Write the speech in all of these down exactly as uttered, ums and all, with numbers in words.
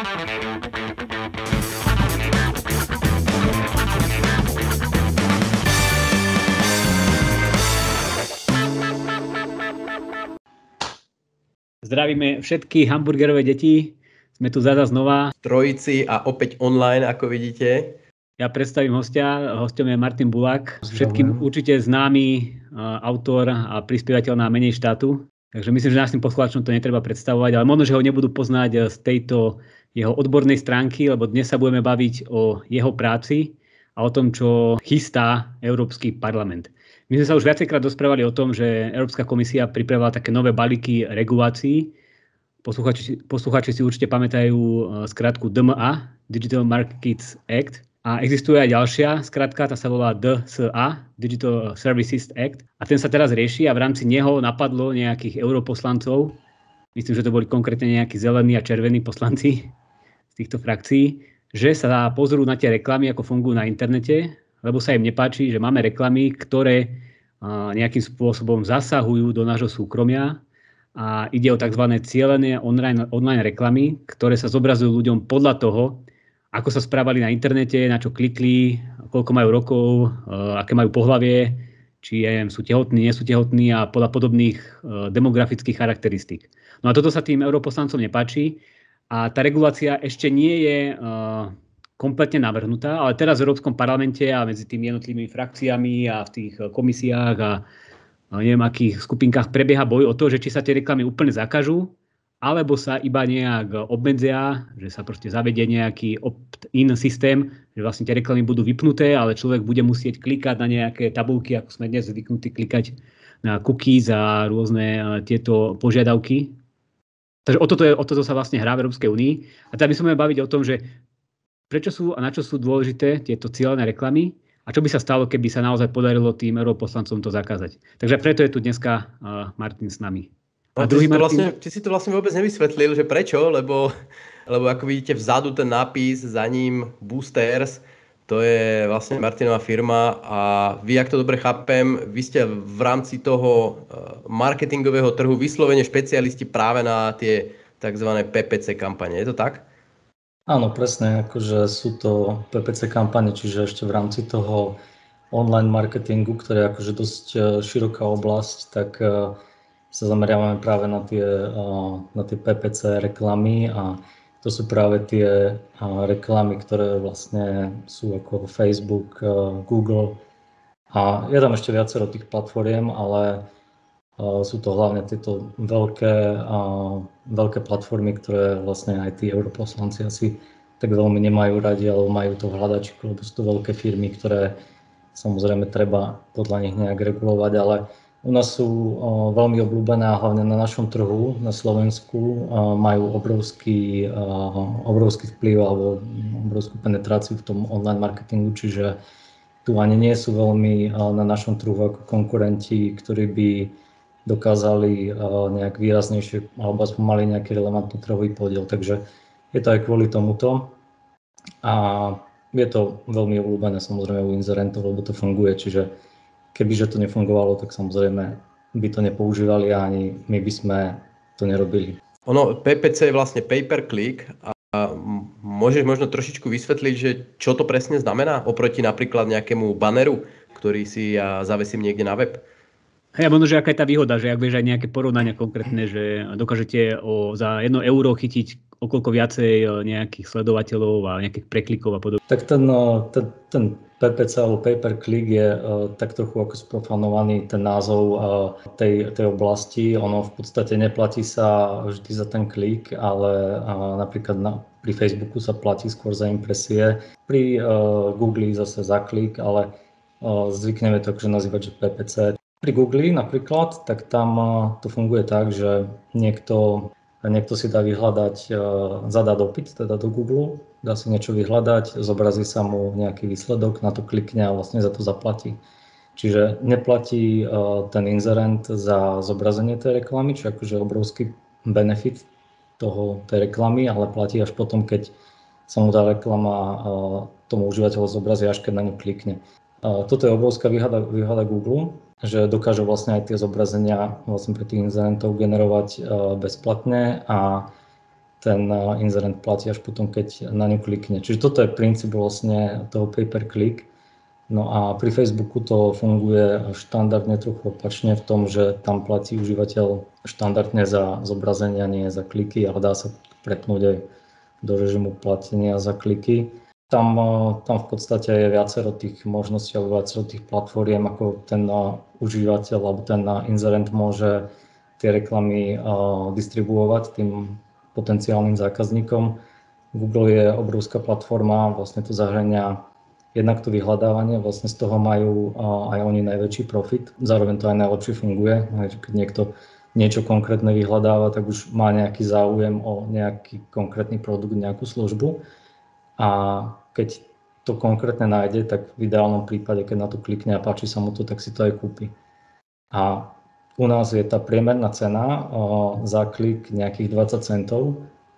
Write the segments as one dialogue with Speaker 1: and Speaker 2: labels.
Speaker 1: Zdravíme všetky hamburgerové deti. Sme tu zasa znova.
Speaker 2: Trojici a opäť online, ako vidíte.
Speaker 1: Ja predstavím hostia. Hosťom je Martin Bulák. Všetkým určite známy autor a prispievateľ na Menej štátu. Takže myslím, že našim poslucháčom to netreba predstavovať, ale možno, že ho nebudú poznať z tejto jeho odbornej stránky, lebo dnes sa budeme baviť o jeho práci a o tom, čo chystá Európsky parlament. My sme sa už viacejkrát rozprávali o tom, že Európska komisia pripravila také nové balíky regulácií. Poslucháči, poslucháči si určite pamätajú skratku dé em á, Digital Markets Act. A existuje aj ďalšia skratka, tá sa volá dé es á, Digital Services Act. A ten sa teraz rieši a v rámci neho napadlo nejakých europoslancov. Myslím, že to boli konkrétne nejakí zelení a červení poslanci z týchto frakcií, že sa pozrú na tie reklamy, ako fungujú na internete, lebo sa im nepáči, že máme reklamy, ktoré nejakým spôsobom zasahujú do nášho súkromia a ide o tzv. Cielené online, online reklamy, ktoré sa zobrazujú ľuďom podľa toho, ako sa správali na internete, na čo klikli, koľko majú rokov, aké majú pohlavie, či sú tehotní, nie sú tehotní a podľa podobných demografických charakteristík. No a toto sa tým europoslancom nepáči a tá regulácia ešte nie je kompletne navrhnutá, ale teraz v Európskom parlamente a medzi tými jednotlivými frakciami a v tých komisiách a neviem akých skupinkách prebieha boj o to, že či sa tie reklamy úplne zakažú, alebo sa iba nejak obmedzia, že sa proste zavedie nejaký opt-in systém, že vlastne tie reklamy budú vypnuté, ale človek bude musieť klikať na nejaké tabulky, ako sme dnes zvyknutí klikať na cookies a rôzne tieto požiadavky. Takže o toto, je, o toto sa vlastne hrá v Európskej únii. A teda my sa budeme baviť o tom, že prečo sú a na čo sú dôležité tieto cielené reklamy a čo by sa stalo, keby sa naozaj podarilo tým europoslancom to zakázať. Takže preto je tu dneska uh, Martin s nami.
Speaker 2: A ty, druhý si Martin... vlastne, ty si to vlastne vôbec nevysvetlil, že prečo, lebo, lebo ako vidíte vzadu ten nápis, za ním Boosters, to je vlastne Martinová firma a vy, ak to dobre chápem, vy ste v rámci toho marketingového trhu vyslovene špecialisti práve na tie tzv. pé pé cé kampane. Je to tak?
Speaker 3: Áno, presne, akože sú to pé pé cé kampane, čiže ešte v rámci toho online marketingu, ktorý je akože dosť široká oblasť, tak sa zameriavame práve na tie, na tie pé pé cé reklamy a to sú práve tie reklamy, ktoré vlastne sú ako Facebook, Google a je tam ešte viacero tých platformiem, ale sú to hlavne tieto veľké, veľké platformy, ktoré vlastne aj tí europoslanci asi tak veľmi nemajú radi, alebo majú to v hľadačiku, lebo sú to veľké firmy, ktoré samozrejme treba podľa nich nejak regulovať, ale u nás sú veľmi obľúbené a hlavne na našom trhu, na Slovensku, majú obrovský, obrovský vplyv alebo obrovskú penetráciu v tom online marketingu, čiže tu ani nie sú veľmi na našom trhu ako konkurenti, ktorí by dokázali nejak výraznejšie alebo aspoň mali nejaký relevantný trhový podiel. Takže je to aj kvôli tomuto a je to veľmi obľúbené samozrejme u inzerentov, lebo to funguje, čiže kebyže to nefungovalo, tak samozrejme by to nepoužívali a ani my by sme to nerobili.
Speaker 2: Ono, pé pé cé je vlastne pay per click a môžeš možno trošičku vysvetliť, že čo to presne znamená oproti napríklad nejakému banneru, ktorý si ja zavesím niekde na web?
Speaker 1: Hej, možno, že aká je tá výhoda, že ak vieš aj nejaké porovnania konkrétne, že dokážete o, za jedno euro chytiť okoľko viacej nejakých sledovateľov a nejakých preklikov a podobne.
Speaker 3: Tak ten, ten, ten pé pé cé alebo pay per click je uh, tak trochu ako sprofanovaný ten názov uh, tej, tej oblasti. Ono v podstate neplatí sa vždy za ten klik, ale uh, napríklad na, pri Facebooku sa platí skôr za impresie. Pri uh, Google zase za klik, ale uh, zvykneme to akože nazývať, že pé pé cé. Pri Google napríklad, tak tam to funguje tak, že niekto, niekto si dá vyhľadať, zadá dopyt teda do Google, dá si niečo vyhľadať, zobrazí sa mu nejaký výsledok, na to klikne a vlastne za to zaplatí. Čiže neplatí ten inzerent za zobrazenie tej reklamy, čo je akože obrovský benefit toho, tej reklamy, ale platí až potom, keď sa mu tá reklama tomu užívateľu zobrazí, až keď na ňu klikne. Toto je obrovská výhoda, výhoda Google, že dokážu vlastne aj tie zobrazenia vlastne pre tých inzerentov generovať bezplatne a ten inzerent platí až potom, keď na ňu klikne. Čiže toto je princíp vlastne toho pay per click. No a pri Facebooku to funguje štandardne trochu opačne v tom, že tam platí užívateľ štandardne za zobrazenia, nie za kliky, ale dá sa prepnúť aj do režimu platenia za kliky. Tam, tam v podstate je viacero tých možností alebo viacero tých platform, ako ten užívateľ alebo ten inzerent môže tie reklamy distribuovať tým potenciálnym zákazníkom. Google je obrovská platforma, vlastne to zahŕňa jednak to vyhľadávanie, vlastne z toho majú aj oni najväčší profit, zároveň to aj najlepšie funguje. Keď niekto niečo konkrétne vyhľadáva, tak už má nejaký záujem o nejaký konkrétny produkt, nejakú službu. A keď to konkrétne nájde, tak v ideálnom prípade, keď na to klikne a páči sa mu to, tak si to aj kúpi. A u nás je tá priemerná cena za klik nejakých dvadsať centov.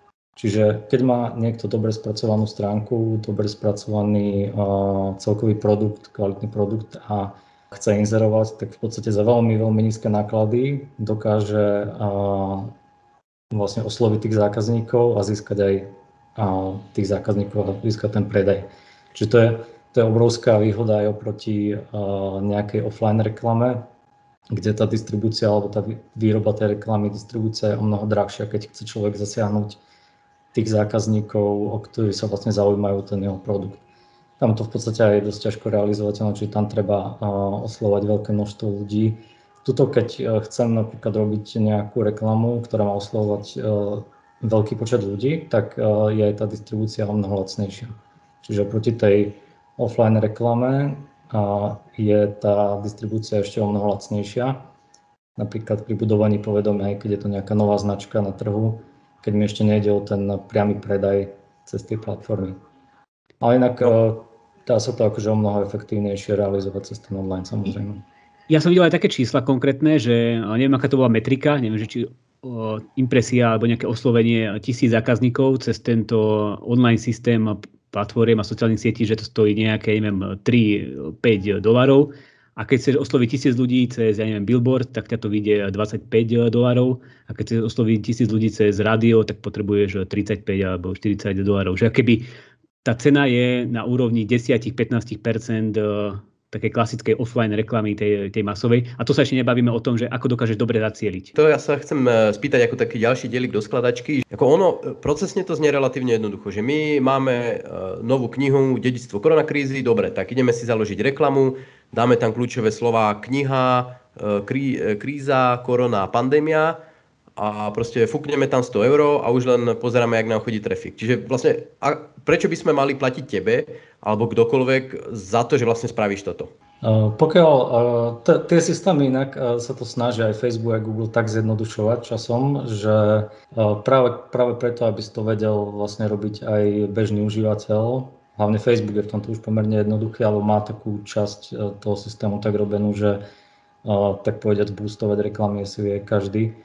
Speaker 3: Čiže keď má niekto dobre spracovanú stránku, dobre spracovaný uh, celkový produkt, kvalitný produkt a chce inzerovať, tak v podstate za veľmi, veľmi nízke náklady dokáže uh, vlastne osloviť tých zákazníkov a získať aj uh, tých zákazníkov a získať ten predaj. Čiže to je, to je obrovská výhoda aj oproti uh, nejakej offline reklame, kde tá distribúcia alebo tá výroba tej reklamy, distribúcia je o mnoho drahšia, keď chce človek zasiahnuť tých zákazníkov, o ktorých sa vlastne zaujímajú ten jeho produkt. Tam to v podstate aj je dosť ťažko realizovateľné, čiže tam treba uh, oslovať veľké množstvo ľudí. Tuto, keď uh, chcem napríklad robiť nejakú reklamu, ktorá má oslovovať uh, veľký počet ľudí, tak uh, je aj tá distribúcia o mnoho lacnejšia. Čiže proti tej offline reklame uh, je tá distribúcia ešte o mnoho lacnejšia. Napríklad pri budovaní povedomia, aj keď je to nejaká nová značka na trhu, keď mi ešte nejde o ten priamy predaj cez tie platformy. Ale inak no. Dá sa to akože o mnoho efektívnejšie realizovať cez ten online, samozrejme.
Speaker 1: Ja som videl aj také čísla konkrétne, že neviem, aká to bola metrika, neviem, že či o, impresia alebo nejaké oslovenie tisíc zákazníkov cez tento online systém platform a sociálnych sietí, že to stojí nejaké, neviem, tri päť dolarov. A keď chceš osloviť tisíc ľudí cez, ja neviem, billboard, tak ťa to vyjde dvadsaťpäť dolarov. A keď chceš osloviť tisíc ľudí cez rádio, tak potrebuješ tridsaťpäť alebo štyridsať dolarov. Že keby tá cena je na úrovni desať až pätnásť percent také klasickej offline reklamy, tej, tej masovej. A to sa ešte nebavíme o tom, že ako dokážeš dobre zacieliť.
Speaker 2: To ja sa chcem spýtať ako taký ďalší dielik do skladačky. Ako ono, procesne to znie relatívne jednoducho, že my máme novú knihu Dedičstvo koronakrízy, dobre, tak ideme si založiť reklamu, dáme tam kľúčové slová kniha, krí, kríza, korona, pandémia a proste fúkneme tam sto eur a už len pozeráme, jak nám chodí trafik. Čiže vlastne, a prečo by sme mali platiť tebe alebo kdokoľvek za to, že vlastne spravíš toto?
Speaker 3: Uh, pokiaľ uh, t- tie systémy inak uh, sa to snažia aj Facebook a Google tak zjednodušovať časom, že uh, práve, práve preto, aby si to vedel vlastne robiť aj bežný užívateľ, hlavne Facebook je v tomto už pomerne jednoduchý, alebo má takú časť uh, toho systému tak robenú, že uh, tak povedať boostovať reklamy si vie každý.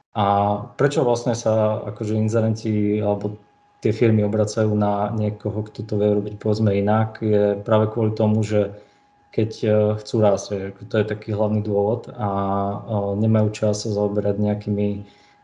Speaker 3: A prečo vlastne sa akože inzerenti alebo tie firmy obracajú na niekoho, kto to vie robiť povedzme inak, je práve kvôli tomu, že keď chcú rásť, to je taký hlavný dôvod a nemajú čas sa zaoberať nejakými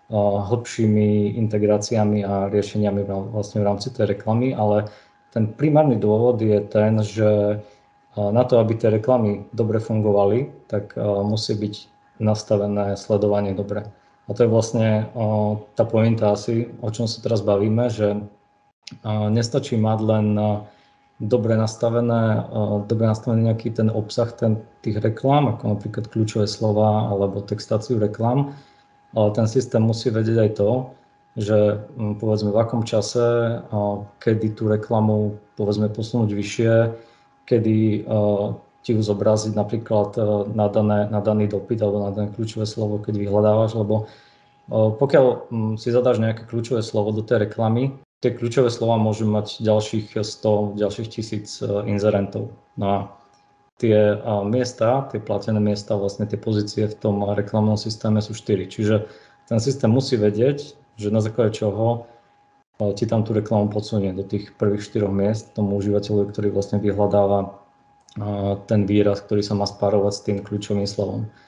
Speaker 3: hlbšími integráciami a riešeniami vlastne v rámci tej reklamy, ale ten primárny dôvod je ten, že na to, aby tie reklamy dobre fungovali, tak musí byť nastavené sledovanie dobre. A to je vlastne o, tá pointa asi, o čom sa teraz bavíme, že o, nestačí mať len o, dobre nastavené, o, dobre nastavený nejaký ten obsah ten, tých reklám, ako napríklad kľúčové slova alebo textáciu reklám, ale ten systém musí vedieť aj to, že m, povedzme v akom čase, o, kedy tú reklamu povedzme posunúť vyššie, kedy o, ti ju zobraziť napríklad na, dané, na daný dopyt alebo na dané kľúčové slovo, keď vyhľadávaš, lebo pokiaľ si zadáš nejaké kľúčové slovo do tej reklamy, tie kľúčové slova môžu mať ďalších sto, ďalších tisíc inzerentov. No a tie miesta, tie platené miesta, vlastne tie pozície v tom reklamnom systéme sú štyri. Čiže ten systém musí vedieť, že na základe čoho ti tam tú reklamu podsunie do tých prvých štyroch miest tomu užívateľovi, ktorý vlastne vyhľadáva ten výraz, ktorý sa má spárovať s tým kľúčovým slovom.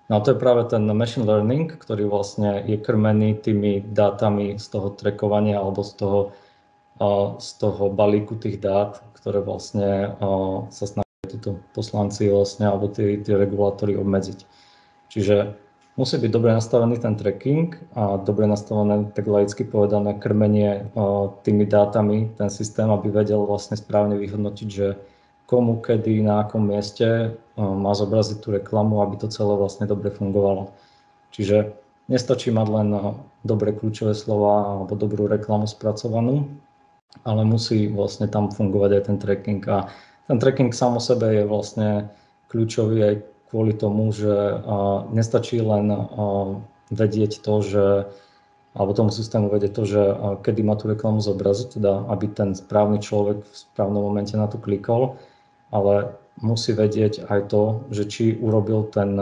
Speaker 3: No a to je práve ten machine learning, ktorý vlastne je krmený tými dátami z toho trackovania alebo z toho, z toho balíku tých dát, ktoré vlastne sa snažia títo poslanci vlastne alebo tí, tí regulátori obmedziť. Čiže musí byť dobre nastavený ten tracking a dobre nastavené, tak laicky povedané, krmenie tými dátami, ten systém, aby vedel vlastne správne vyhodnotiť, že komu, kedy, na akom mieste má zobraziť tú reklamu, aby to celé vlastne dobre fungovalo. Čiže nestačí mať len dobré kľúčové slova alebo dobrú reklamu spracovanú, ale musí vlastne tam fungovať aj ten tracking. A ten tracking sám o sebe je vlastne kľúčový aj kvôli tomu, že nestačí len vedieť to, že alebo tomu systému vedieť to, že kedy má tú reklamu zobraziť, teda aby ten správny človek v správnom momente na to klikol, ale musí vedieť aj to, že či urobil ten,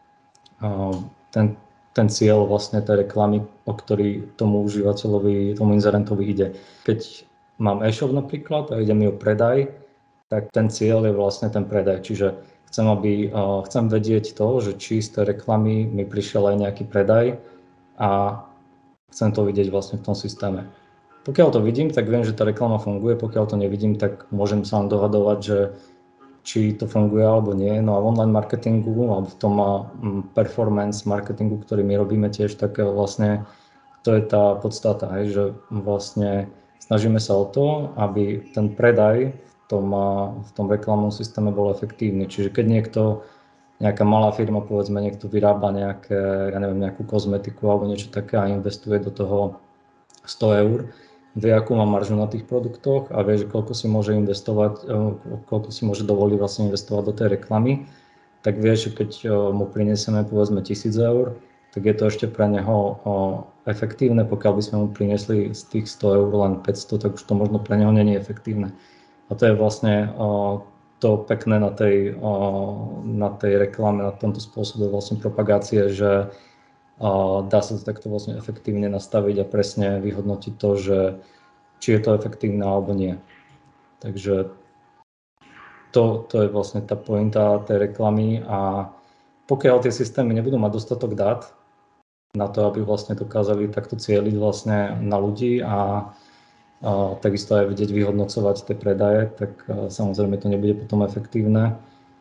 Speaker 3: ten, ten cieľ vlastne tej reklamy, o ktorý tomu užívateľovi, tomu inzerentovi ide. Keď mám e-shop napríklad a ide mi o predaj, tak ten cieľ je vlastne ten predaj. Čiže chcem, aby, chcem vedieť to, že či z tej reklamy mi prišiel aj nejaký predaj a chcem to vidieť vlastne v tom systéme. Pokiaľ to vidím, tak viem, že tá reklama funguje, pokiaľ to nevidím, tak môžem sa len dohadovať, že či to funguje alebo nie. No a v online marketingu alebo v tom performance marketingu, ktorý my robíme tiež, tak vlastne to je tá podstata, že vlastne snažíme sa o to, aby ten predaj v tom, v tom reklamnom systéme bol efektívny. Čiže keď niekto, nejaká malá firma, povedzme, niekto vyrába nejaké, ja neviem, nejakú kozmetiku alebo niečo také a investuje do toho sto eur, vie, akú má maržu na tých produktoch a vie, že koľko si môže investovať, koľko si môže dovoliť vlastne investovať do tej reklamy, tak vie, že keď mu prinesieme povedzme tisíc eur, tak je to ešte pre neho efektívne. Pokiaľ by sme mu priniesli z tých sto eur len päťsto, tak už to možno pre neho nie je efektívne. A to je vlastne to pekné na tej, na tej reklame, na tomto spôsobe vlastne propagácie, že dá sa to takto vlastne efektívne nastaviť a presne vyhodnotiť to, že či je to efektívne alebo nie. Takže to, to je vlastne tá pointa tej reklamy a pokiaľ tie systémy nebudú mať dostatok dát na to, aby vlastne dokázali takto cieliť vlastne na ľudí a, a takisto aj vedieť vyhodnocovať tie predaje, tak a, samozrejme to nebude potom efektívne.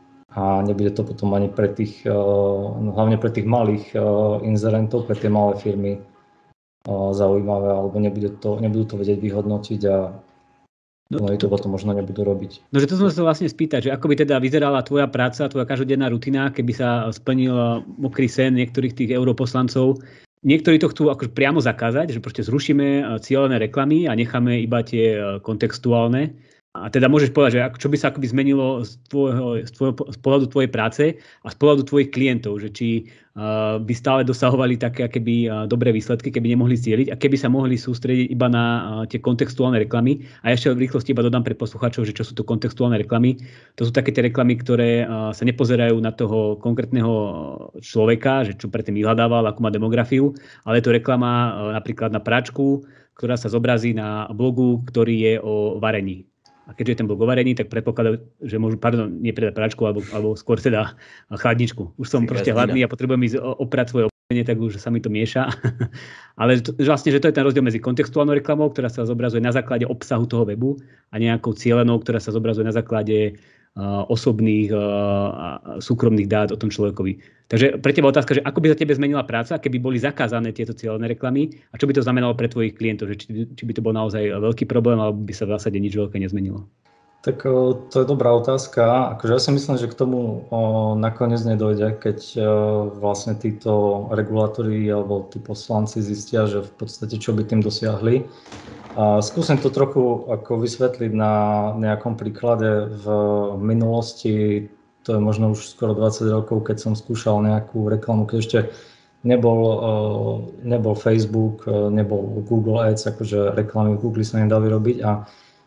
Speaker 3: A nebude to potom ani pre tých, hlavne pre tých malých inzerentov, pre tie malé firmy zaujímavé, alebo nebude to, nebudú to vedieť vyhodnotiť a no, oni to potom možno nebudú robiť.
Speaker 1: No, že to som sa vlastne spýtať, že ako by teda vyzerala tvoja práca, tvoja každodenná rutina, keby sa splnil mokrý sen niektorých tých europoslancov. Niektorí to chcú akože priamo zakázať, že proste zrušíme cielené reklamy a necháme iba tie kontextuálne. A teda môžeš povedať, že čo by sa akoby zmenilo z, tvojho, z, tvojho, z pohľadu tvojej práce a z pohľadu tvojich klientov, že či uh, by stále dosahovali také akéby uh, dobré výsledky, keby nemohli cieliť a keby sa mohli sústrediť iba na uh, tie kontextuálne reklamy. A ešte v rýchlosti iba dodám pre poslucháčov, že čo sú to kontextuálne reklamy. To sú také tie reklamy, ktoré uh, sa nepozerajú na toho konkrétneho človeka, že čo predtým vyhľadával, akú má demografiu, ale je to reklama uh, napríklad na práčku, ktorá sa zobrazí na blogu, ktorý je o varení. A keďže je ten blog o varení, tak predpokladám, že môžu, pardon, nie predať práčku, alebo, alebo skôr teda chladničku. Už som proste hladný a potrebujem ísť oprať svoje oblečenie, tak už sa mi to mieša. Ale to, vlastne, že to je ten rozdiel medzi kontextuálnou reklamou, ktorá sa zobrazuje na základe obsahu toho webu a nejakou cielenou, ktorá sa zobrazuje na základe uh, osobných uh, a súkromných dát o tom človekovi. Takže pre teba otázka, že ako by sa tebe zmenila práca, keby boli zakázané tieto cielené reklamy a čo by to znamenalo pre tvojich klientov, že či, či by to bol naozaj veľký problém alebo by sa v zásade nič veľké nezmenilo?
Speaker 3: Tak to je dobrá otázka. Akože ja si myslím, že k tomu o, nakoniec nedojde, keď o, vlastne títo regulátori alebo tí poslanci zistia, že v podstate čo by tým dosiahli. A skúsim to trochu ako vysvetliť na nejakom príklade. V minulosti, to je možno už skoro dvadsať rokov, keď som skúšal nejakú reklamu, keď ešte nebol, nebol Facebook, nebol Google Ads, akože reklamy v Google sa nedali robiť a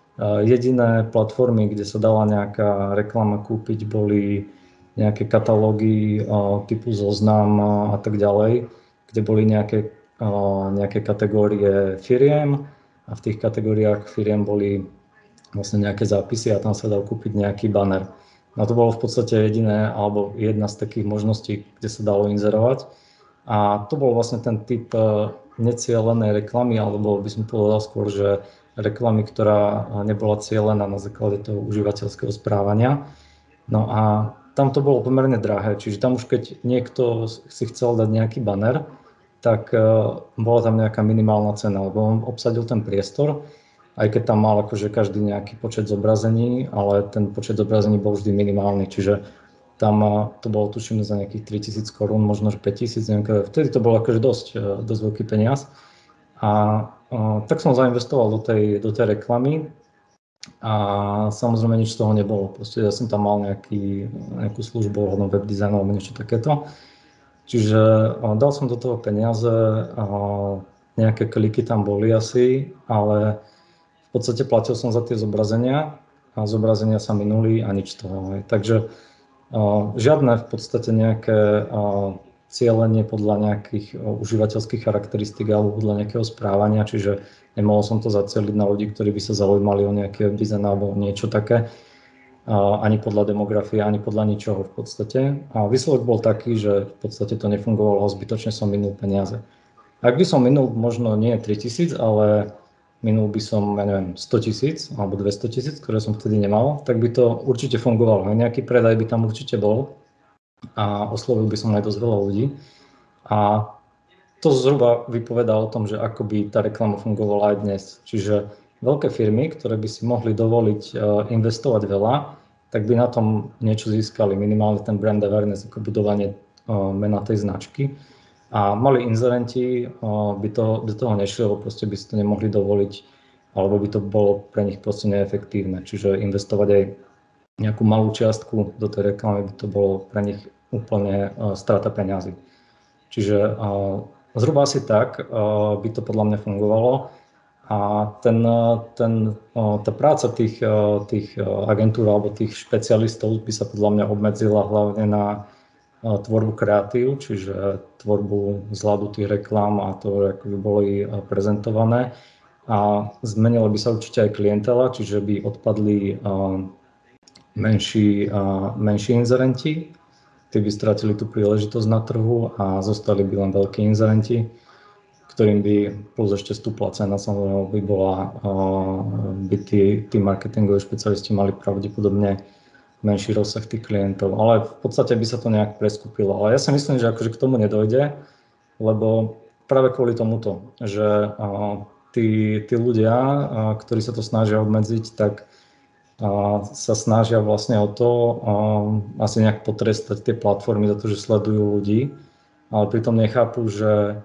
Speaker 3: jediné platformy, kde sa dala nejaká reklama kúpiť, boli nejaké katalógy typu Zoznam a tak ďalej, kde boli nejaké, nejaké kategórie firiem a v tých kategóriách firiem boli vlastne nejaké zápisy a tam sa dal kúpiť nejaký banner. No to bolo v podstate jediné, alebo jedna z takých možností, kde sa dalo inzerovať. A to bol vlastne ten typ necielenej reklamy, alebo by som povedal skôr, že reklamy, ktorá nebola cielená na základe toho užívateľského správania. No a tam to bolo pomerne drahé, čiže tam už keď niekto si chcel dať nejaký banner, tak bola tam nejaká minimálna cena, lebo on obsadil ten priestor, aj keď tam mal akože každý nejaký počet zobrazení, ale ten počet zobrazení bol vždy minimálny, čiže tam to bolo tuším za nejakých tritisíc korún, možno že päťtisíc, neviem, vtedy to bolo akože dosť, dosť veľký peniaz. A, a tak som zainvestoval do tej, do tej reklamy a samozrejme nič z toho nebolo. Proste ja som tam mal nejaký, nejakú službu ohľadom web designu alebo niečo takéto. Čiže a, dal som do toho peniaze, a nejaké kliky tam boli asi, ale v podstate platil som za tie zobrazenia a zobrazenia sa minuli a nič z toho. Takže uh, žiadne v podstate nejaké uh, cielenie podľa nejakých uh, užívateľských charakteristík alebo podľa nejakého správania, čiže nemohol som to zacieliť na ľudí, ktorí by sa zaujímali o nejaký dizajn alebo niečo také, uh, ani podľa demografie, ani podľa ničoho v podstate. A výsledok bol taký, že v podstate to nefungovalo, zbytočne som minul peniaze. Ak by som minul možno nie tritisíc, ale minul by som, ja neviem, sto tisíc alebo dvesto tisíc, ktoré som vtedy nemal, tak by to určite fungovalo. Nejaký predaj by tam určite bol a oslovil by som aj dosť veľa ľudí. A to zhruba vypovedá o tom, že ako by tá reklama fungovala aj dnes. Čiže veľké firmy, ktoré by si mohli dovoliť investovať veľa, tak by na tom niečo získali. Minimálne ten brand awareness, ako budovanie mena tej značky. A mali inzerenti by to, do toho nešli, lebo proste by si to nemohli dovoliť, alebo by to bolo pre nich proste neefektívne. Čiže investovať aj nejakú malú čiastku do tej reklamy by to bolo pre nich úplne strata peňazí. Čiže zhruba asi tak by to podľa mňa fungovalo. A ten, ten, tá práca tých, tých agentúr alebo tých špecialistov by sa podľa mňa obmedzila hlavne na tvorbu kreatív, čiže tvorbu zladu tých reklám a to, ako by boli prezentované. A zmenila by sa určite aj klientela, čiže by odpadli menší, menší inzerenti, tí by stratili tú príležitosť na trhu a zostali by len veľkí inzerenti, ktorým by plus ešte stúpla cena, samozrejme by bola, by tí, tí marketingoví špecialisti mali pravdepodobne menší rozsah tých klientov, ale v podstate by sa to nejak preskupilo. Ale ja si myslím, že akože k tomu nedojde, lebo práve kvôli tomuto, že tí, tí ľudia, ktorí sa to snažia obmedziť, tak sa snažia vlastne o to asi nejak potrestať tie platformy za to, že sledujú ľudí, ale pritom nechápu, že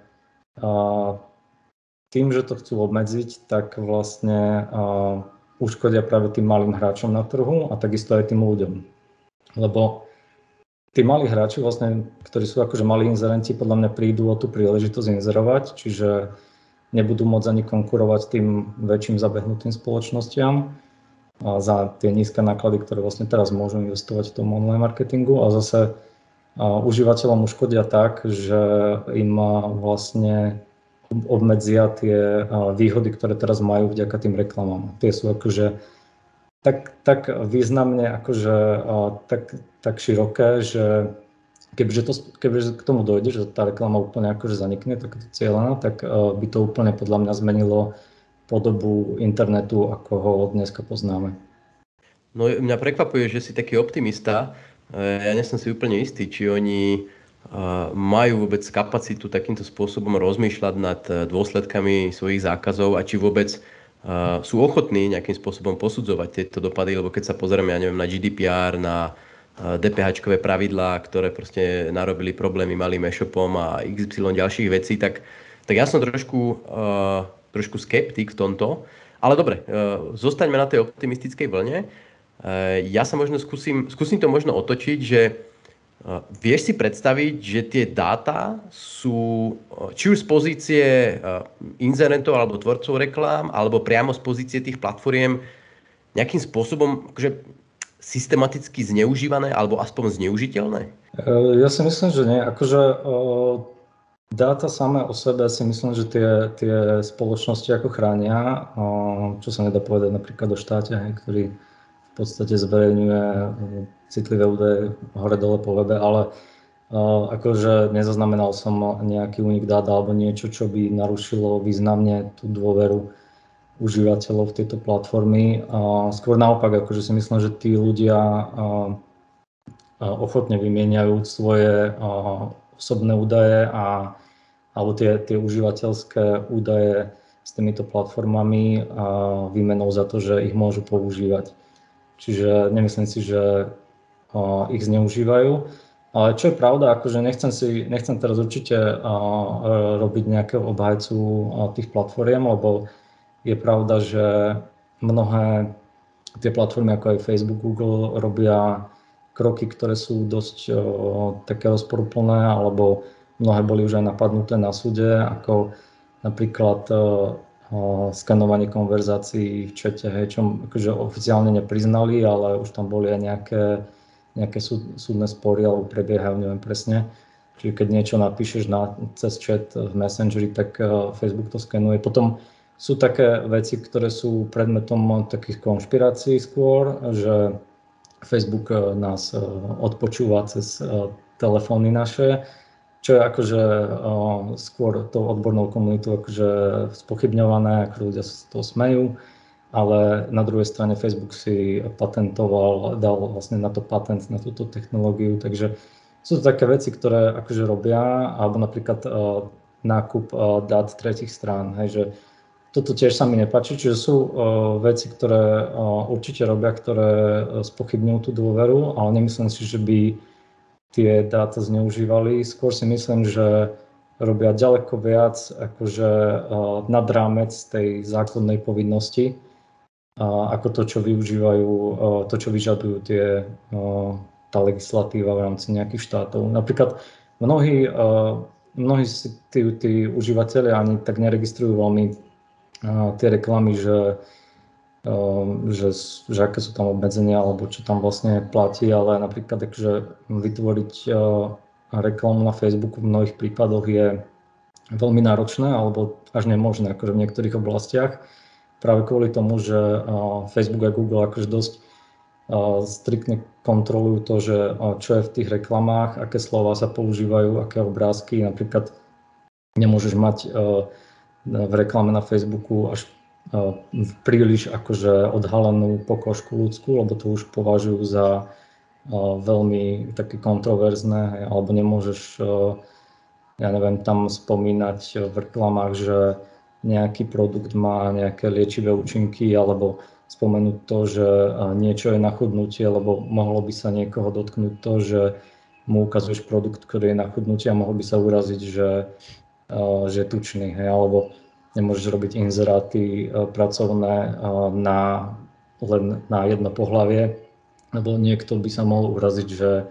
Speaker 3: tým, že to chcú obmedziť, tak vlastne uškodia práve tým malým hráčom na trhu a takisto aj tým ľuďom. Lebo tí malí hráči, vlastne, ktorí sú akože malí inzerenti, podľa mňa prídu o tú príležitosť inzerovať, čiže nebudú môcť ani konkurovať tým väčším zabehnutým spoločnostiam za tie nízke náklady, ktoré vlastne teraz môžu investovať v tom online marketingu a zase užívateľom uškodia tak, že im vlastne obmedzia tie výhody, ktoré teraz majú vďaka tým reklamám. Tie sú akože tak, tak významne akože tak, tak široké, že kebyže, to, kebyže k tomu dojde, že tá reklama úplne akože zanikne, takáto cieľená, tak by to úplne podľa mňa zmenilo podobu internetu, ako ho dneska poznáme.
Speaker 2: No mňa prekvapuje, že si taký optimista. Ja nie som si úplne istý, či oni majú vôbec kapacitu takýmto spôsobom rozmýšľať nad dôsledkami svojich zákazov a či vôbec sú ochotní nejakým spôsobom posudzovať tieto dopady, lebo keď sa pozrieme, ja neviem, na G D P R, na DPHčkové pravidlá, ktoré proste narobili problémy malým e-shopom a iks ypsilon ďalších vecí, tak, tak ja som trošku, trošku skeptik v tomto. Ale dobre, zostaňme na tej optimistickej vlne. Ja sa možno skúsim, skúsim to možno otočiť, že vieš si predstaviť, že tie dáta sú či už z pozície inzerentov alebo tvorcov reklám, alebo priamo z pozície tých platformiem nejakým spôsobom akože systematicky zneužívané alebo aspoň zneužiteľné?
Speaker 3: Ja si myslím, že nie. Akože dáta samé o sebe si myslím, že tie, tie spoločnosti ako chránia, čo sa nedá povedať napríklad o štáte, ktorý v v podstate zverejňuje citlivé údaje hore-dole po webe, ale uh, akože nezaznamenal som nejaký únik dát alebo niečo, čo by narušilo významne tú dôveru užívateľov v tejto platformy. Uh, skôr naopak, akože si myslím, že tí ľudia uh, ochotne vymieňajú svoje uh, osobné údaje a alebo tie, tie užívateľské údaje s týmito platformami a výmenou za to, že ich môžu používať. Čiže nemyslím si, že uh, ich zneužívajú. Ale čo je pravda, akože nechcem, si, nechcem teraz určite uh, robiť nejakého obhajcu uh, tých platform, lebo je pravda, že mnohé tie platformy ako aj Facebook, Google robia kroky, ktoré sú dosť uh, také rozporuplné, alebo mnohé boli už aj napadnuté na súde, ako napríklad uh, uh, skanovanie konverzácií v čete, hej, čo akože oficiálne nepriznali, ale už tam boli aj nejaké, nejaké súd, súdne spory, alebo prebiehajú, neviem presne. Čiže keď niečo napíšeš na, cez chat v Messengeri, tak uh, Facebook to skenuje. Potom sú také veci, ktoré sú predmetom takých konšpirácií skôr, že Facebook uh, nás uh, odpočúva cez uh, telefóny naše, čo je akože uh, skôr tou odbornou komunitou akože spochybňované, ako ľudia sa z toho smejú, ale na druhej strane Facebook si patentoval, dal vlastne na to patent, na túto technológiu, takže sú to také veci, ktoré akože robia, alebo napríklad uh, nákup uh, dát tretích strán, hej, že toto tiež sa mi nepáči, čiže sú uh, veci, ktoré uh, určite robia, ktoré uh, spochybňujú tú dôveru, ale nemyslím si, že by tie dáta zneužívali. Skôr si myslím, že robia ďaleko viac akože uh, nad rámec tej zákonnej povinnosti, uh, ako to, čo využívajú, uh, to, čo vyžadujú tie, uh, tá legislatíva v rámci nejakých štátov. Napríklad mnohí, uh, mnohí si tí, tí užívateľi ani tak neregistrujú veľmi uh, tie reklamy, že Že, že aké sú tam obmedzenia alebo čo tam vlastne platí, ale napríklad takže vytvoriť reklamu na Facebooku v mnohých prípadoch je veľmi náročné alebo až nemožné akože v niektorých oblastiach. Práve kvôli tomu, že Facebook a Google akože dosť striktne kontrolujú to, že čo je v tých reklamách, aké slova sa používajú, aké obrázky. Napríklad nemôžeš mať v reklame na Facebooku až príliš akože odhalenú pokožku ľudskú, lebo to už považujú za veľmi také kontroverzné, alebo nemôžeš, ja neviem, tam spomínať v reklamách, že nejaký produkt má nejaké liečivé účinky, alebo spomenúť to, že niečo je na chudnutie, lebo mohlo by sa niekoho dotknúť to, že mu ukazuješ produkt, ktorý je na chudnutie a mohol by sa uraziť, že, že je tučný, hej, alebo nemôžeš robiť inzeráty pracovné na, len na jedno pohlavie, lebo niekto by sa mohol uraziť, že,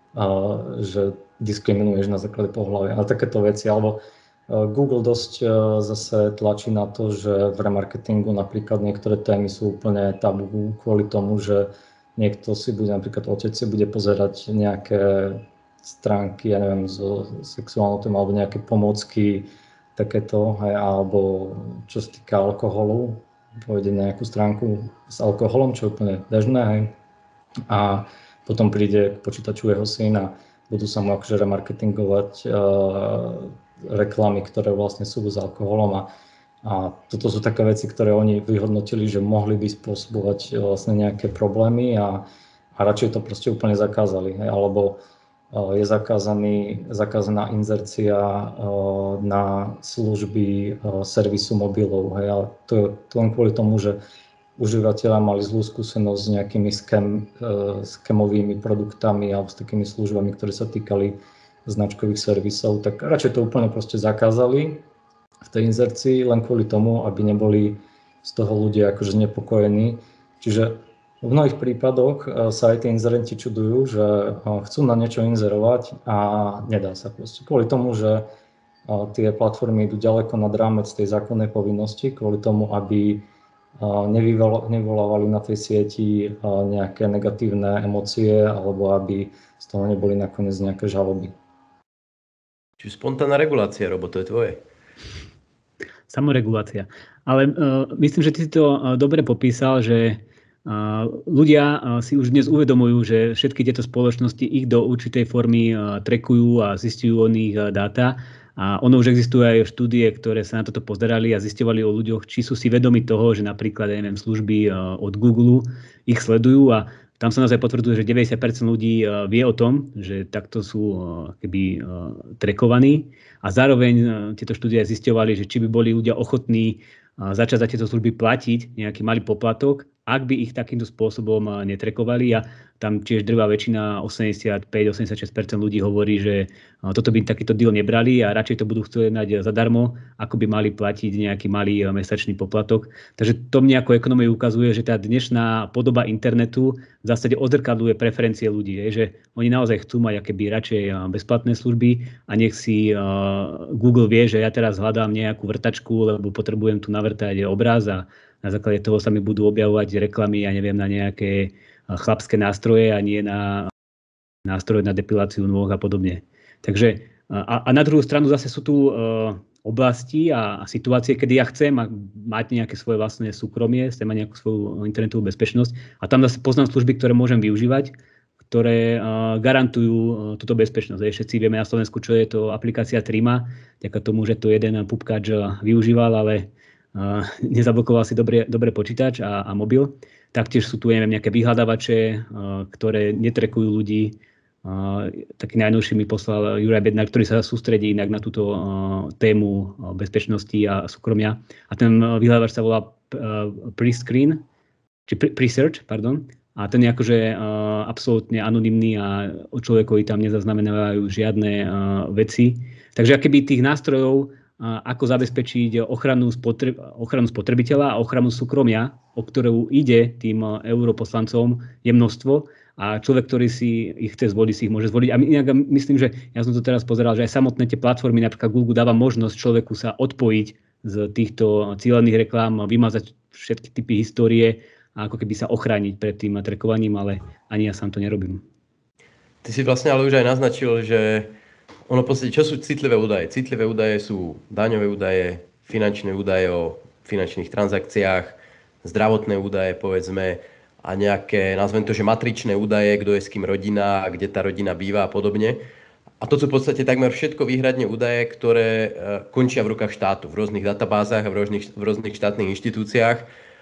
Speaker 3: že diskriminuješ na základe pohlavia. A takéto veci. Alebo Google dosť zase tlačí na to, že v remarketingu napríklad niektoré témy sú úplne tabu kvôli tomu, že niekto si bude, napríklad otec si bude pozerať nejaké stránky, ja neviem, so sexuálnou témou alebo nejaké pomôcky, takéto, hej, alebo čo sa týka alkoholu, pôjde na nejakú stránku s alkoholom, čo je úplne bežné, hej, a potom príde k počítaču jeho syn a budú sa mu akože remarketingovať uh, reklamy, ktoré vlastne sú s alkoholom a, a toto sú také veci, ktoré oni vyhodnotili, že mohli by spôsobovať vlastne nejaké problémy a, a radšej to proste úplne zakázali, hej, alebo je zakázaný, zakázaná inzercia na služby servisu mobilov. Hej. A to je to len kvôli tomu, že užívateľia mali zlú skúsenosť s nejakými ském, skémovými produktami alebo s takými službami, ktoré sa týkali značkových servisov, tak radšej to úplne proste zakázali v tej inzercii len kvôli tomu, aby neboli z toho ľudia akože znepokojení. Čiže v mnohých prípadoch sa aj tí inzerenti čudujú, že chcú na niečo inzerovať a nedá sa proste. Kvôli tomu, že tie platformy idú ďaleko nad rámec tej zákonnej povinnosti, kvôli tomu, aby nevyvolávali na tej sieti nejaké negatívne emócie alebo aby z toho neboli nakoniec nejaké žaloby.
Speaker 2: Čiže spontánna regulácia, Robo, to je tvoje.
Speaker 1: Samoregulácia. Ale uh, myslím, že ty si to uh, dobre popísal, že ľudia si už dnes uvedomujú, že všetky tieto spoločnosti ich do určitej formy trackujú a zistujú o nich dáta. A ono už existujú aj štúdie, ktoré sa na toto pozerali a zisťovali o ľuďoch, či sú si vedomi toho, že napríklad neviem, služby od Google ich sledujú a tam sa naozaj potvrdzuje, že deväťdesiat percent ľudí vie o tom, že takto sú keby trackovaní a zároveň tieto štúdie zisťovali, že či by boli ľudia ochotní začať za tieto služby platiť nejaký malý poplatok, ak by ich takýmto spôsobom netrekovali. A tam tiež drvá väčšina, osemdesiatpäť až osemdesiatšesť percent ľudí hovorí, že toto by takýto deal nebrali a radšej to budú chcieť mať zadarmo, ako by mali platiť nejaký malý mesačný poplatok. Takže to mne ako ekonomii ukazuje, že tá dnešná podoba internetu v zásade odzrkadľuje preferencie ľudí. Je, že oni naozaj chcú mať akéby radšej bezplatné služby a nech si Google vie, že ja teraz hľadám nejakú vrtačku, lebo potrebujem tu navrtať obraz a na základe toho sa mi budú objavovať reklamy, ja neviem, na nejaké chlapské nástroje a nie na nástroje na depiláciu nôh a podobne. Takže a, a na druhú stranu zase sú tu uh, oblasti a, a situácie, kedy ja chcem mať nejaké svoje vlastné súkromie, chcem mať nejakú svoju internetovú bezpečnosť a tam zase poznám služby, ktoré môžem využívať, ktoré uh, garantujú uh, túto bezpečnosť. Aj všetci vieme na Slovensku, čo je to aplikácia Trima, vďaka tomu, že to jeden pupkač využíval, ale uh, nezablokoval si dobre, dobre počítač a, a mobil. Taktiež sú tu neviem, nejaké vyhľadávače, uh, ktoré netrekujú ľudí. Uh, taký najnovší mi poslal Juraj Bednár, ktorý sa sústredí inak na túto uh, tému uh, bezpečnosti a súkromia. A ten uh, vyhľadávač sa volá uh, Prescreen, či Presearch, pardon. A ten je akože uh, absolútne anonymný a o človekovi tam nezaznamenávajú žiadne uh, veci. Takže akéby tých nástrojov, uh, ako zabezpečiť ochranu, spotre- ochranu spotrebiteľa a ochranu súkromia, o ktorú ide tým uh, europoslancom, je množstvo. A človek, ktorý si ich chce zvoliť, si ich môže zvoliť. A inak myslím, že ja som to teraz pozeral, že aj samotné tie platformy, napríklad Google dáva možnosť človeku sa odpojiť z týchto cieľených reklám, vymazať všetky typy histórie a ako keby sa ochrániť pred tým trackovaním, ale ani ja sám to nerobím.
Speaker 2: Ty si vlastne ale už aj naznačil, že ono v podstate, čo sú citlivé údaje? Citlivé údaje sú daňové údaje, finančné údaje o finančných transakciách, zdravotné údaje, povedzme, a nejaké, nazvem to, že matričné údaje, kto je s kým rodina, kde tá rodina býva a podobne. A to sú v podstate takmer všetko výhradne údaje, ktoré končia v rukách štátu, v rôznych databázach a v rôznych, v rôznych štátnych inštitúciách.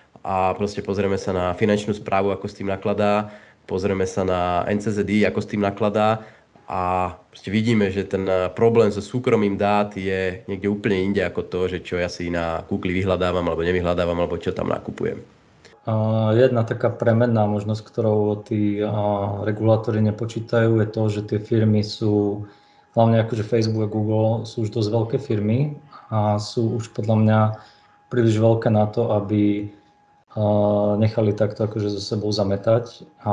Speaker 2: A proste pozrieme sa na finančnú správu, ako s tým nakladá, pozrieme sa na en cé zet í, ako s tým nakladá a proste vidíme, že ten problém so súkromím dát je niekde úplne inde ako to, že čo ja si na Google vyhľadávam alebo nevyhľadávam, alebo čo tam nakupujem.
Speaker 3: Jedna taká premenná možnosť, ktorou tí regulátori nepočítajú, je to, že tie firmy sú, hlavne akože Facebook a Google, sú už dosť veľké firmy a sú už podľa mňa príliš veľké na to, aby nechali takto akože so sebou zametať. A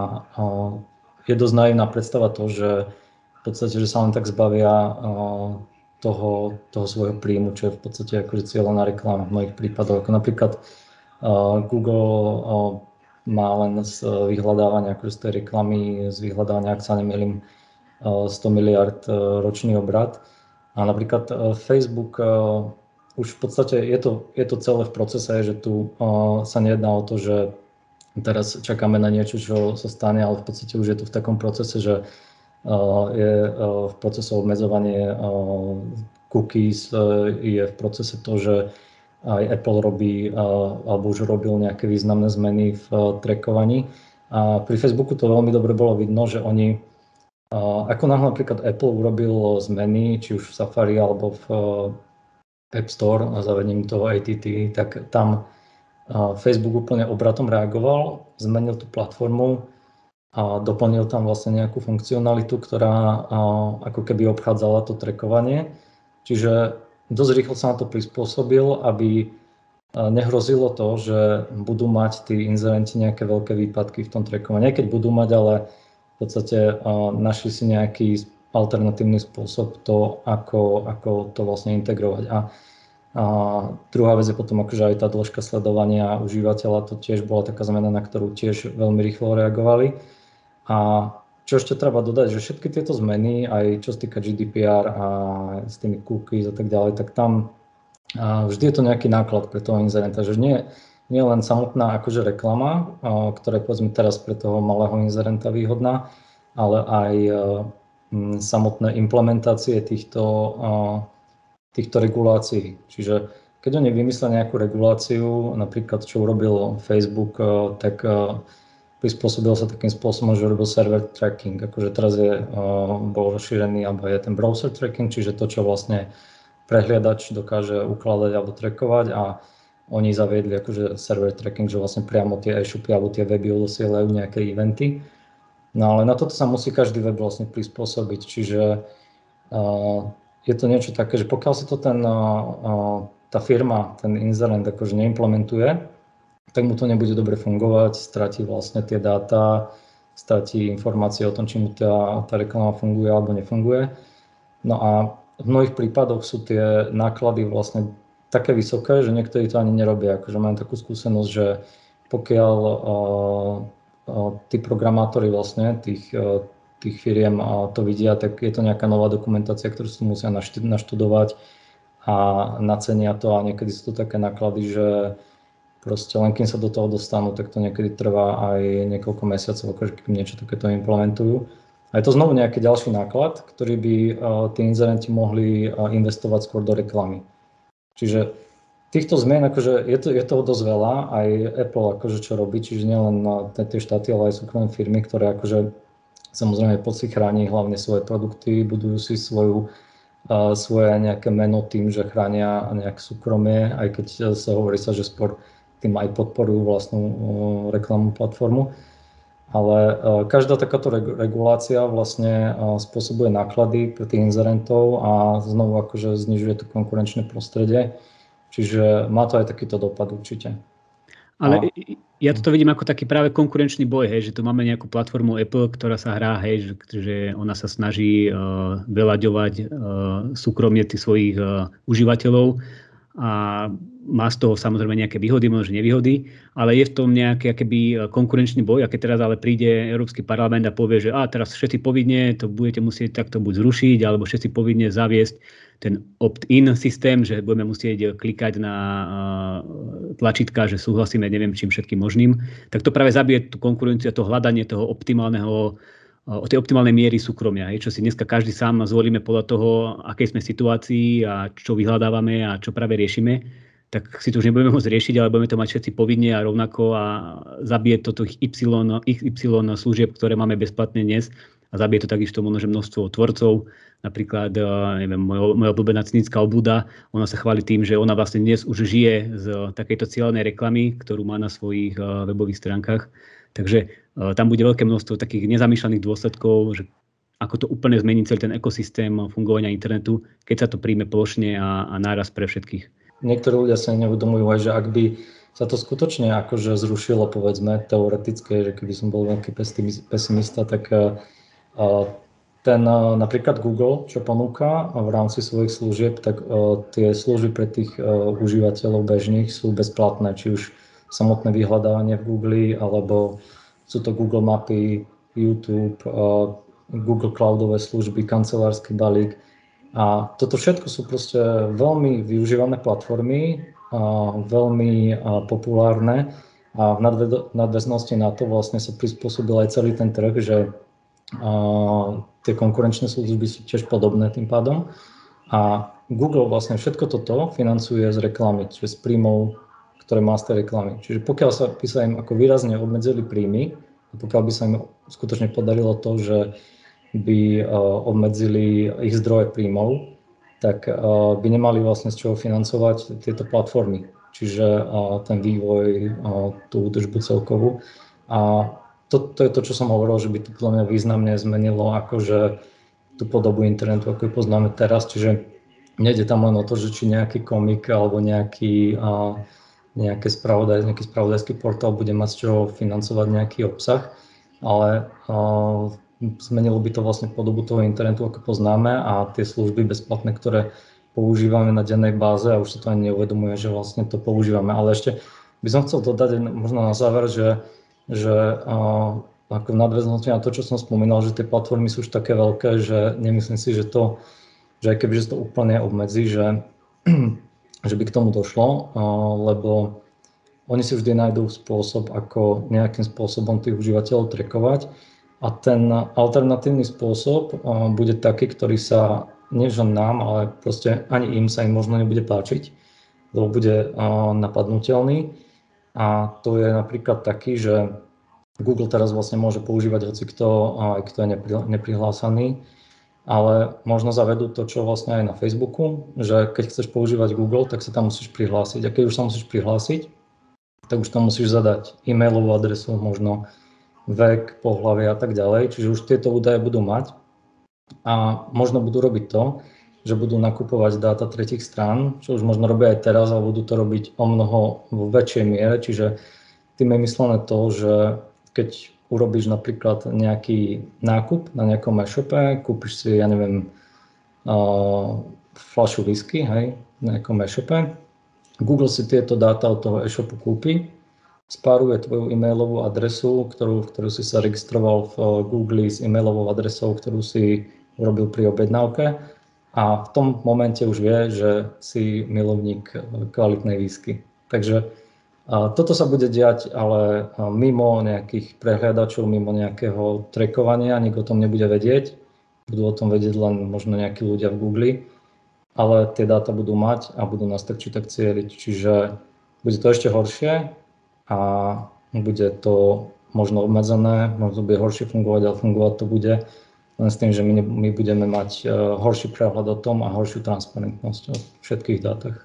Speaker 3: je dosť naivná predstava to, že v podstate, že sa len tak zbavia toho, toho svojho príjmu, čo je v podstate akože cieľená reklama v mnohých prípadoch. Ako napríklad Uh, Google uh, má len z vyhľadávania, akože z tej reklamy, z vyhľadávania, ak sa nemýlim, uh, sto miliárd uh, ročný obrat. A napríklad uh, Facebook uh, už v podstate je to, je to celé v procese, že tu uh, sa nejedná o to, že teraz čakáme na niečo, čo sa stane, ale v podstate už je to v takom procese, že uh, je uh, v procese obmedzovanie uh, cookies, uh, je v procese to, že aj Apple robí, alebo už robil nejaké významné zmeny v trackovaní. A pri Facebooku to veľmi dobre bolo vidno, že oni, ako náhle napríklad Apple urobil zmeny, či už v Safari alebo v App Store a zavedením toho á té té, tak tam Facebook úplne obratom reagoval, zmenil tú platformu a doplnil tam vlastne nejakú funkcionalitu, ktorá ako keby obchádzala to trackovanie. Čiže dosť rýchlo sa na to prispôsobil, aby nehrozilo to, že budú mať tí inzerenti nejaké veľké výpadky v tom trackovaní. Keď budú mať, ale v podstate našli si nejaký alternatívny spôsob to, ako, ako to vlastne integrovať. A, a druhá vec je potom akože aj tá dĺžka sledovania užívateľa, to tiež bola taká zmena, na ktorú tiež veľmi rýchlo reagovali. A čo ešte treba dodať, že všetky tieto zmeny, aj čo sa týka gé dé pé er a s tými cookies a tak ďalej, tak tam vždy je to nejaký náklad pre toho inzerenta, že nie, nie len samotná akože reklama, ktorá je povedzme teraz pre toho malého inzerenta výhodná, ale aj samotné implementácie týchto, týchto regulácií. Čiže keď oni vymyslia nejakú reguláciu, napríklad čo urobil Facebook, tak prispôsobil sa takým spôsobom, že urobil server tracking. Akože teraz je, bol rozšírený, alebo je ten browser tracking, čiže to, čo vlastne prehliadač dokáže ukladať alebo trackovať, a oni zaviedli akože server tracking, že vlastne priamo tie e-shopy alebo tie weby odosielajú nejaké eventy. No ale na toto sa musí každý web vlastne prispôsobiť, čiže uh, je to niečo také, že pokiaľ si to ten, uh, tá firma, ten inzerent akože neimplementuje, tak mu to nebude dobre fungovať, stratí vlastne tie dáta, stratí informácie o tom, či mu tá, tá reklama funguje alebo nefunguje. No a v mnohých prípadoch sú tie náklady vlastne také vysoké, že niektorí to ani nerobia. Akože mám takú skúsenosť, že pokiaľ uh, tí programátori vlastne tých, tých firiem to vidia, tak je to nejaká nová dokumentácia, ktorú si musia naštudovať a nacenia to, a niekedy sú to také náklady, že proste len kým sa do toho dostanú, tak to niekedy trvá aj niekoľko mesiacov, akože kým niečo takéto implementujú. A je to znovu nejaký ďalší náklad, ktorý by tí inzerenti mohli investovať skôr do reklamy. Čiže týchto zmien, akože je, to, je toho dosť veľa, aj Apple akože čo robí, čiže nielen tie štáty, ale aj súkromné firmy, ktoré akože samozrejme pod si chráni hlavne svoje produkty, budujú si svoju, uh, svoje nejaké meno tým, že chránia nejaké súkromie, aj keď sa hovorí sa, že skôr tým aj podporujú vlastnú uh, reklamnú platformu. Ale uh, každá takáto reg- regulácia vlastne uh, spôsobuje náklady pre tých inzerentov a znovu akože znižuje to konkurenčné prostredie. Čiže má to aj takýto dopad určite.
Speaker 1: Ale a... ja toto vidím ako taký práve konkurenčný boj, hej, že tu máme nejakú platformu Apple, ktorá sa hrá, hej, že, že ona sa snaží uh, vyľaďovať uh, súkromie tých svojich uh, užívateľov a má z toho samozrejme nejaké výhody, možno nevýhody, ale je v tom nejaký akoby konkurenčný boj, a keď teraz ale príde Európsky parlament a povie, že a teraz všetci povinne to budete musieť takto buď zrušiť, alebo všetci povinne zaviesť ten opt-in systém, že budeme musieť klikať na tlačítka, že súhlasíme neviem čím všetkým možným, tak to práve zabije tú konkurenciu, to hľadanie toho optimálneho, o tej optimálnej miery súkromia, čo si dneska každý sám zvolíme podľa toho, akej sme situácii a čo vyhľadávame a čo práve riešime, tak si to už nebudeme môcť riešiť, ale budeme to mať všetci povinne a rovnako, a zabije to tých Y, Y služieb, ktoré máme bezplatne dnes, a zabije to takisto možno množstvo tvorcov. Napríklad, neviem, moja obľúbená cynická obluda, ona sa chváli tým, že ona vlastne dnes už žije z takejto cieľnej reklamy, ktorú má na svojich webových stránkach. Takže tam bude veľké množstvo takých nezamýšľaných dôsledkov, že ako to úplne zmení celý ten ekosystém fungovania internetu, keď sa to príjme plošne a, a náraz pre všetkých.
Speaker 3: Niektorí ľudia sa neuvedomujú aj, že ak by sa to skutočne akože zrušilo, povedzme, teoretické, že keby som bol veľký pesimista, tak ten napríklad Google, čo ponúka v rámci svojich služieb, tak tie služby pre tých užívateľov bežných sú bezplatné, či už samotné vyhľadávanie v Google, alebo sú to Google mapy, YouTube, Google cloudové služby, kancelársky balík. A toto všetko sú proste veľmi využívané platformy, veľmi populárne, a v nadväznosti na to vlastne sa prispôsobil aj celý ten trh, že tie konkurenčné služby sú tiež podobné tým pádom. A Google vlastne všetko toto financuje z reklamy, čiže z príjmov, ktoré má z tej reklamy. Čiže pokiaľ sa by sa im ako výrazne obmedzili príjmy, a pokiaľ by sa im skutočne podarilo to, že by obmedzili ich zdroje príjmov, tak by nemali vlastne z čoho financovať tieto platformy, čiže ten vývoj, tú údržbu celkovú. A to, to je to, čo som hovoril, že by to podľa mňa významne zmenilo akože tú podobu internetu, ako ju poznáme teraz. Čiže nejde tam len o to, že či nejaký komik alebo nejaký, nejaké spravodaj, nejaký spravodajský portál bude mať z čoho financovať nejaký obsah, ale zmenilo by to vlastne podobu toho internetu, ako poznáme, a tie služby bezplatné, ktoré používame na dennej báze, a už sa to ani neuvedomuje, že vlastne to používame. Ale ešte by som chcel dodať možno na záver, že, že uh, ako v nadväznosti na to, čo som spomínal, že tie platformy sú už také veľké, že nemyslím si, že to, že aj keby že to úplne obmedzí, že, že by k tomu došlo, uh, lebo oni si vždy nájdú spôsob, ako nejakým spôsobom tých užívateľov trackovať. A ten alternatívny spôsob bude taký, ktorý sa nie že nám, ale proste ani im sa im možno nebude páčiť, lebo bude napadnutelný. A to je napríklad taký, že Google teraz vlastne môže používať hocikto, aj kto je neprihlásaný, ale možno zavedú to, čo vlastne aj na Facebooku, že keď chceš používať Google, tak sa tam musíš prihlásiť. A keď už sa musíš prihlásiť, tak už tam musíš zadať e-mailovú adresu, možno vek, pohlavie a tak ďalej. Čiže už tieto údaje budú mať a možno budú robiť to, že budú nakupovať dáta tretích strán, čo už možno robia aj teraz, ale budú to robiť o mnoho vo väčšej miere. Čiže tým je myslené to, že keď urobíš napríklad nejaký nákup na nejakom e-shope, kúpiš si, ja neviem, uh, fľašu whisky, hej, na nejakom e-shope, Google si tieto dáta od toho e-shopu kúpi, spáruje tvoju e-mailovú adresu, ktorú, ktorú si sa registroval v Google s e-mailovou adresou, ktorú si urobil pri objednávke a v tom momente už vie, že si milovník kvalitnej whisky. Takže a toto sa bude diať, ale mimo nejakých prehliadačov, mimo nejakého trackovania, nikto o tom nebude vedieť. Budú o tom vedieť len možno nejakí ľudia v Google, ale tie dáta budú mať a budú nás tak či tak cieliť. Čiže bude to ešte horšie a bude to možno obmedzené, možno bude horšie fungovať, ale fungovať to bude len s tým, že my, my budeme mať horší prehľad o tom a horšiu transparentnosť o všetkých dátach.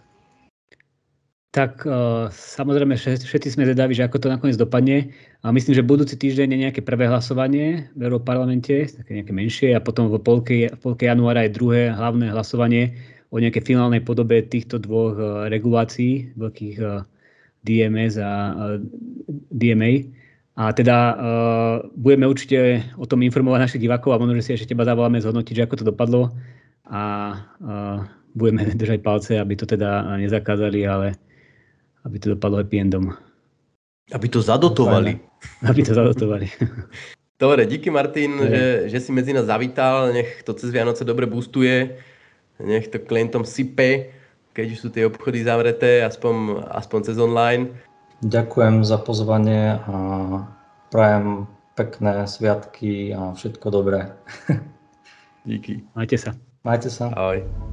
Speaker 1: Tak uh, samozrejme všetci sme zvedaví, že ako to nakoniec dopadne. A myslím, že budúci týždeň je nejaké prvé hlasovanie v Európarlamente, také nejaké menšie, a potom v polke, v polke januára je druhé hlavné hlasovanie o nejakej finálnej podobe týchto dvoch uh, regulácií, veľkých uh, dé em es a uh, dé em á. A teda uh, budeme určite o tom informovať našich divákov a možno, že si ešte teba zavoláme zhodnotiť, že ako to dopadlo. A uh, budeme držať palce, aby to teda nezakázali, ale aby to dopadlo happy endom.
Speaker 2: Aby to zadotovali.
Speaker 1: Aby to zadotovali.
Speaker 2: Dobre, díky Martin, že, že si medzi nás zavítal. Nech to cez Vianoce dobre boostuje. Nech to klientom sype, keď už sú tie obchody zavreté, aspoň, aspoň cez online.
Speaker 3: Ďakujem za pozvanie a prajem pekné sviatky a všetko dobré.
Speaker 2: Díky.
Speaker 1: Majte sa.
Speaker 3: Majte sa.
Speaker 2: Ahoj.